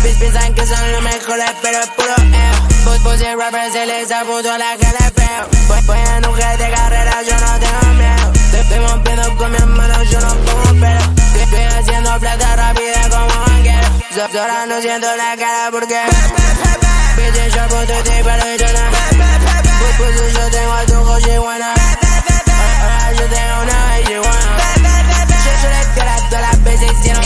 Piensan que son los mejores, pero es puro ego. Puse rapper, se les apuntó a la cara feo. Voy en un jet de carrera, yo no tengo miedo. Estoy rompiendo con mi hermano, yo no pongo pero. Estoy haciendo plata rápida como banquero. Ahora no siento la cara porque bitch, yo apunto y te paro y yo no. Pues yo tengo a tu coche buena. Ahora yo tengo una baby buena. Yo le tiro a todas las veces hicieron.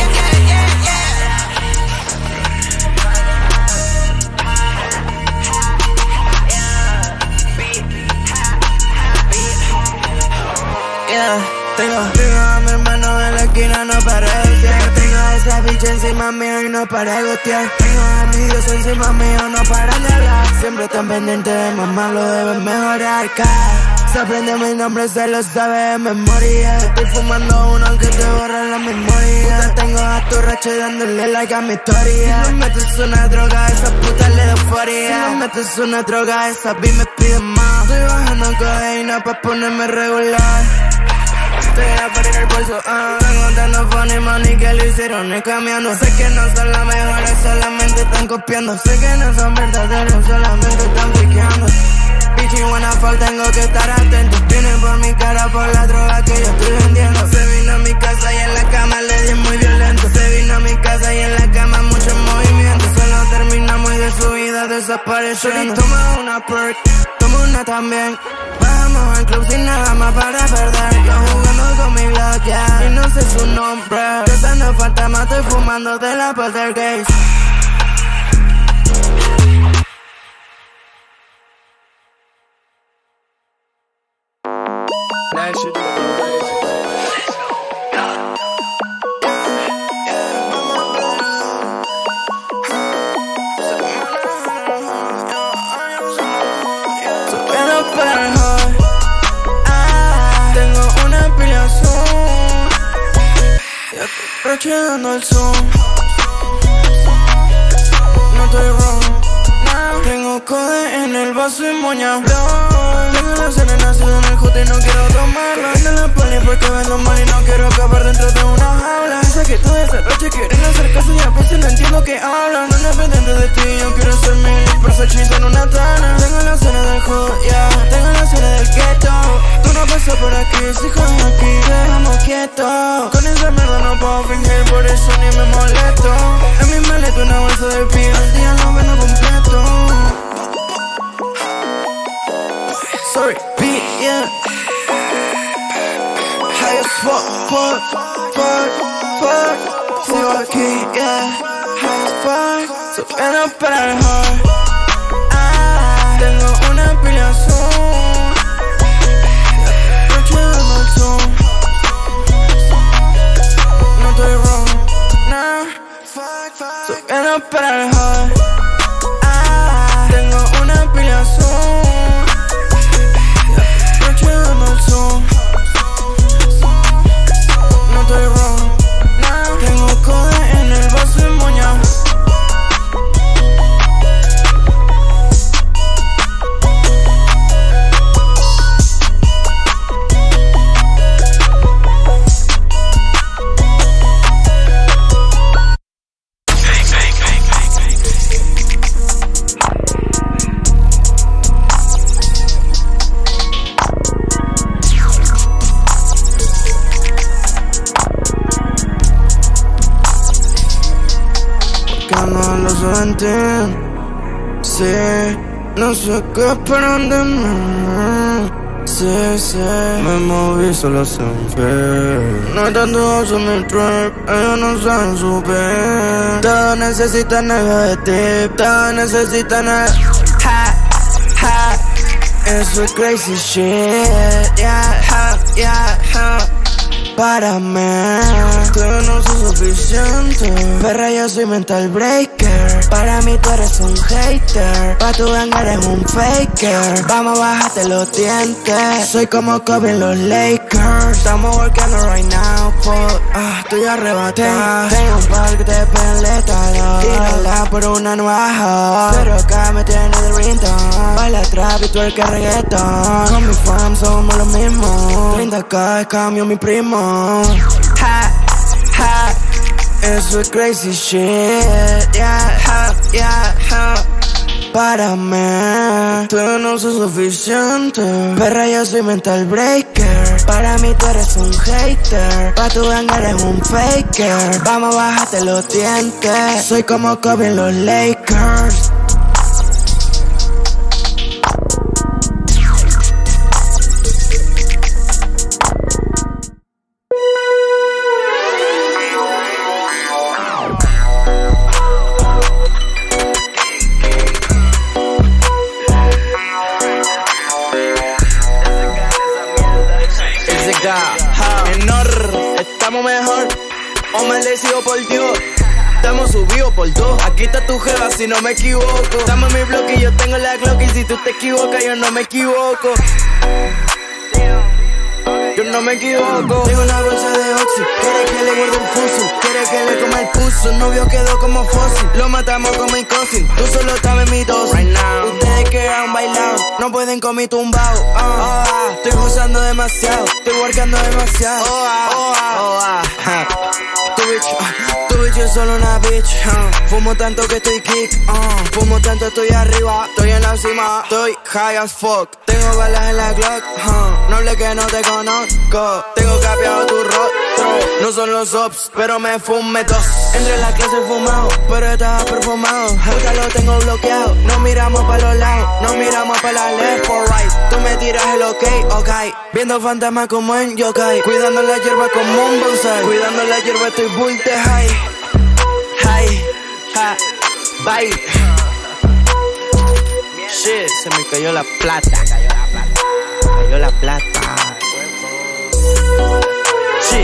Tengo a mi hermano en la esquina, no para de tengo a esa bicha encima mío y no para de gostear. Tengo a mi Dios encima mío, no paran de hablar. Siempre están pendientes de mamá, lo deben mejorar. Se aprende mi nombre, se lo sabe de memoria. Estoy fumando uno que te borra la memoria. Puta, tengo a tu racha dándole like a mi historia. Si no metes una droga, esa puta le da euforia. Si no metes una droga, esa beat me pide más. Estoy bajando codeína pa' ponerme regular. Estoy a parir el bolso, Están contando funny money que lo hicieron y cambiando. Sé que no son las mejores, solamente están copiando. Sé que no son verdaderos, solamente están piqueando. Pichi buena fuck, tengo que estar atento. Vienen por mi cara por la droga que yo estoy vendiendo. Se vino a mi casa y en la cama le di muy violento. Se vino a mi casa y en la cama mucho movimiento. Solo terminamos y de su vida desapareciendo. Toma una perk, toma una también. Vamos al club sin nada más para perder. Yo jugando con mi Glock, yeah, y no sé su nombre. Cazando fantasmas, estoy fumando de la poltergeist. That shit be tengo una pila azul, ya estoy rachando el zoom. No estoy wrong, no. Tengo code en el vaso y moña. Tengo la cena nacido en el jote y no quiero tomarla. Vendo la poli porque vendo mal y no quiero acabar dentro de una jaula. Sé que toda esa noche quieren hacer caso y a veces no entiendo que hablan. No dependiente de ti, yo quiero ser mil Versace en una tana. Tengo la cena del hood, yeah, tengo la cena del ghetto. Tú no pasas por aquí, si jodes aquí, dejamos quieto. Con esa mierda no puedo fingir, por eso ni me molesto. En mi maleta una bolsa de pino, al día lo vendo completo. Sorry, beat, yeah. High as fuck. Sigo aquí, yeah. High as fuck. Subiendo para el hard. Tengo una pila azul. Rachando el zoom. No estoy wrong, no. Subiendo para el hard. Tengo una pila azul. No estoy wrong, no. Tengo code en el vaso y moña. Sí, no sé qué esperan de mí. Sí, me moví solo sin fe. No hay tanto oso en el trap, ellos no saben subir. Todos necesitan algo de tip, todos necesitan algo. Eso es crazy shit, yeah. Para mí, que no soy suficiente. Perra, yo soy mental breaker. Para mí tú eres un hater. Pa' tu gang eres un faker. Vamos, bájate los dientes. Soy como Kobe en los Lakers. Estamos workando right now, estoy arrebatado. Tengo un par que te peleta. Tírala por una nueva. Pero acá me tiene de ringtone. Baila trap y tú el que reggaeton. Con mi fam somos lo mismo. 30K es cambio mi primo. Eso es crazy shit, yeah. yeah, párame, tú no sos suficiente. Perra, yo soy mental breaker. Para mí tú eres un hater. Pa' tu gang eres un faker. Vamos, bájate los dientes. Soy como Kobe en los Lakers. Estamos mejor, o maldecido por Dios. Estamos subidos por dos. Aquí está tu jeva si no me equivoco. Estamos en mi bloque y yo tengo la Glock. Y si tú te equivocas yo no me equivoco. Yo no me equivoco. Tengo una bolsa de Oxy. Quiere que le guarde el fusil. Quiere que le coma el pulso. Novio quedó como fósil. Lo matamos con mi cousin. Tú solo estás en mi dosis. Right now. Ustedes que han bailado no pueden con mi tumbao. Estoy gozando demasiado. Estoy workando demasiado. Tu bitch es solo una bitch. Fumo tanto que estoy kick. Fumo tanto estoy arriba. Estoy en la cima. Estoy high as fuck. Tengo balas en la Glock. No hable que no te conozco. Tengo capeado tu rostro. No son los ops, pero me fumé dos. Entre la clase fumado, pero estaba perfumado. Ahora lo tengo bloqueado. No miramos para los lados. No miramos para la left or right. Tú me tiras el ok. Viendo fantasmas como en yokai. Cuidando la hierba como un bonsai. Cuidando la hierba estoy bull de high. Bye. Shit, se me cayó la plata. Cayó la plata. Shit.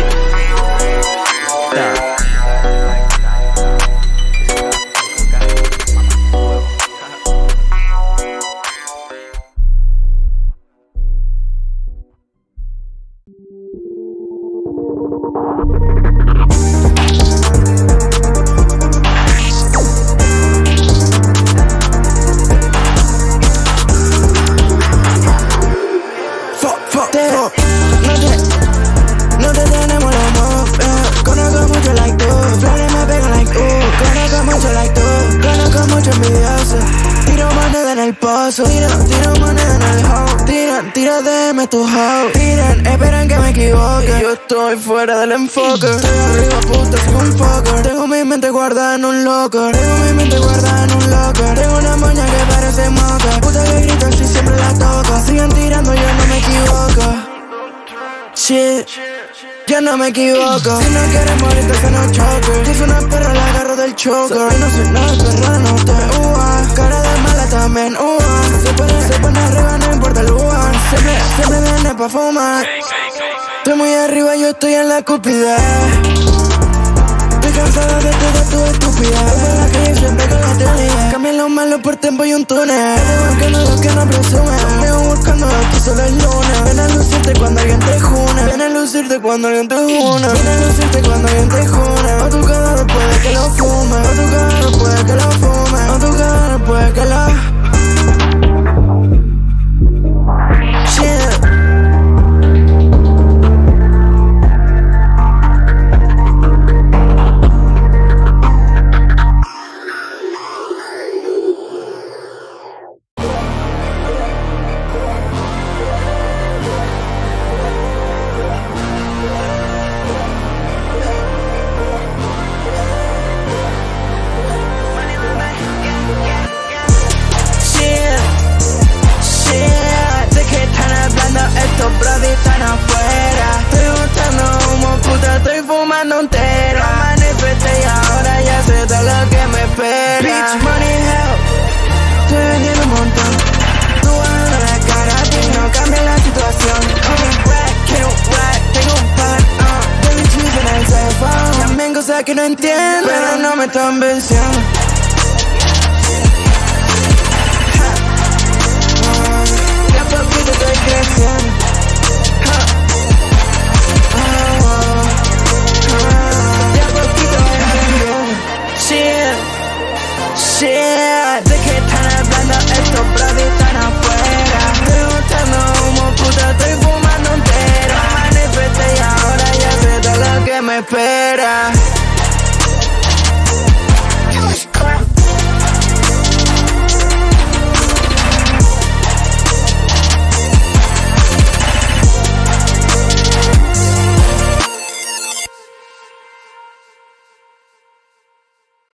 No te tenemos los mobs, conozco mucho like tú. Flores me pegan like tú. Conozco mucho like tú. Conozco mucho envidioso. Tiro moneda en el pozo. Tiro moneda en el home. Tira DM tu hoe. Tiran, esperan que me equivoque. Yo estoy fuera del enfoque. Estoy arriba, puta, soy un fucker. Tengo mi mente guardada en un locker. Tengo una moña que parece moca. Puta que grita si siempre la toco. Sigan tirando, yo no me equivoco. Shit, yo no me equivoco. Si no quieres morirte que no choque. Si es una perra la agarro del choker. No soy nada perra, no te cara de mala también, Se pone arriba, no importa el lugar. Siempre viene pa' fumar. Estoy muy arriba, yo estoy en la cupidez. Estoy cansado de toda tu estupidez. Por la calle siempre con la teoría. Cambian lo malo por tiempo y un túnel. Buscando lo que no presume. Vengo buscando aquí solo el lunes. Ven a lucirte cuando alguien te june. Ven a lucirte cuando alguien te june. Ven a lucirte cuando alguien te june. O tu cadáver puede que lo fume. O tu cadáver puede que lo fume. O tu cadáver puede que lo... Estos brody están afuera. Estoy botando humo, puta, estoy fumando entera. Manifesté y ahora ya sé todo lo que me espera. Bitch, money, help. Estoy vendiendo un montón. Tú bajando la cara, a ti no cambia la situación. Quiero un rack, tengo un par. Baby cheese en el cell phone. También cosas que no entiendo, pero no me están venciendo. Ya poquito estoy creciendo. Shit, de que están hablando estos brothers están afuera. Estoy botando humo, puta, estoy fumando entera. Manifesté y ahora ya sé todo lo que me espera.